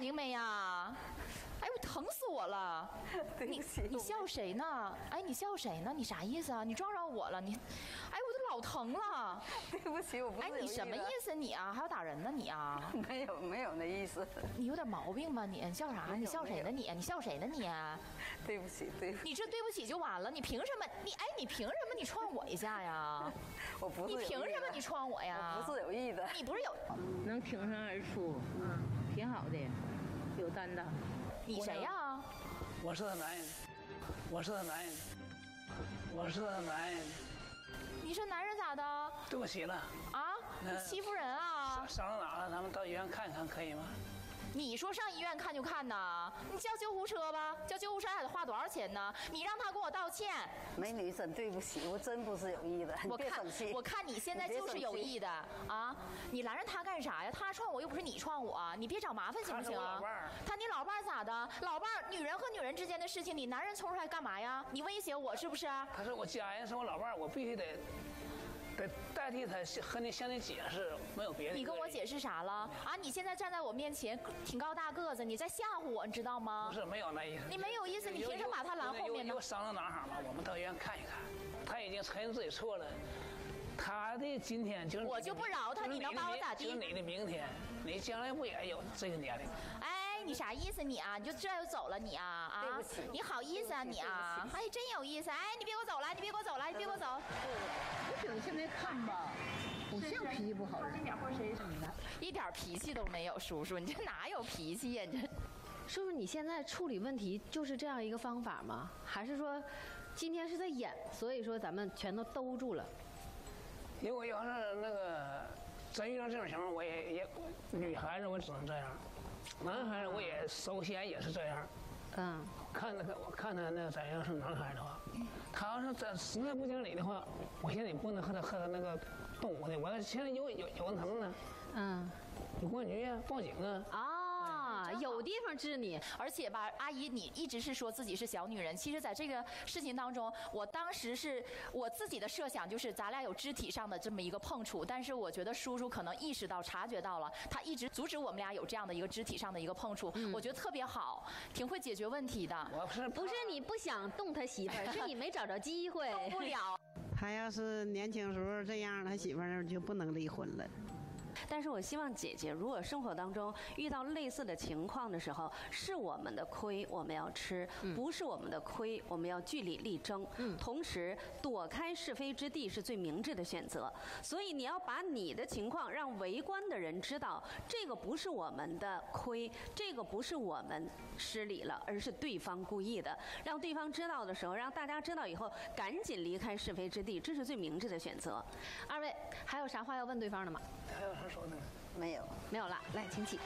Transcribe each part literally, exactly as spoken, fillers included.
睛没呀？哎呦，疼死我了！你你笑谁呢？哎，你笑谁呢？你啥意思啊？你撞着我了？你，哎，我都老疼了。 对不起，我不是有意的。 哎，你什么意思你啊？还要打人呢你啊？ 没有没有那意思。 你有点毛病吧你？你笑啥？你笑谁呢你？你笑谁呢你？ 对不起，对不起。 你这对不起就完了？你凭什么？你哎，你凭什么你撞我一下呀？ 我不是。 你凭什么你撞我呀？ 我不是有意的。 你不是有？ 能挺身而出，嗯，挺好的，有担当。 你谁呀？ 我是他男人，我是他男人，我是他男人。 你是男人咋的？ 对不起了。 啊？你欺负人啊？ 伤伤到哪了？咱们到医院看看，可以吗？ 你说上医院看就看呐？你叫救护车吧，叫救护车还得花多少钱呢？你让他给我道歉。 美女，真对不起，我真不是有意的， 我看别生气。 我看你现在就是有意的啊！你拦着他干啥呀？他撞我又不是你撞我，你别找麻烦行不行啊？他你老伴儿咋的？老伴儿，女人和女人之间的事情，你男人冲出来干嘛呀？你威胁我是不是？ 他是我家人，是我老伴儿，我必须得。得代替他和你向你解释，没有别的。 你跟我解释啥了啊？你现在站在我面前，挺高大个子，你在吓唬我，你知道吗？ 不是，没有那意思。 你没有意思，你凭什么把他拦后面呢？ 有伤到哪儿了？我们到医院看一看。他已经承认自己错了。他的今天就是我就不饶他，你能把我咋地？ 就是你的明天，你将来不也有这个年龄？ 哎，你啥意思你啊？你就这就走了你啊啊！ 对不起， 你好意思啊你啊？哎，真有意思！哎，你别给我走了，你别给我走了，你别给我走！ 我表现来看吧，不像脾气不好人。 一点脾气都没有，叔叔，你这哪有脾气呀？你这。 叔叔，你现在处理问题就是这样一个方法吗？还是说，今天是在演，所以说咱们全都兜住了？ 如果要是那个真遇到这种情况，我也也女孩子我只能这样，男孩子我也首先也是这样。 嗯， 看那个我看他那怎样是男孩的话，他要是真实在不讲理的话，我现在也不能和他和他那个动武的，我现在有有有人疼呢。嗯。有公安局啊，报警啊！ 啊，有地方治你， 而且吧，阿姨，你一直是说自己是小女人，其实在这个事情当中，我当时是我自己的设想，就是咱俩有肢体上的这么一个碰触，但是我觉得叔叔可能意识到、察觉到了，他一直阻止我们俩有这样的一个肢体上的一个碰触，嗯、我觉得特别好，挺会解决问题的。 我是不是你不想动他媳妇儿，是你没找着机会， 动不了。 他要是年轻时候这样，他媳妇儿就不能离婚了。 但是我希望姐姐，如果生活当中遇到类似的情况的时候，是我们的亏我们要吃，嗯、不是我们的亏我们要据理力争。嗯，同时躲开是非之地是最明智的选择。所以你要把你的情况让围观的人知道，这个不是我们的亏，这个不是我们失礼了，而是对方故意的。让对方知道的时候，让大家知道以后，赶紧离开是非之地，这是最明智的选择。 二位还有啥话要问对方的吗？ 还有啥说的？ 没有， 没有了。来，请起。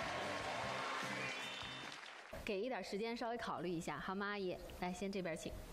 给一点时间，稍微考虑一下，好吗，阿姨？来，先这边请。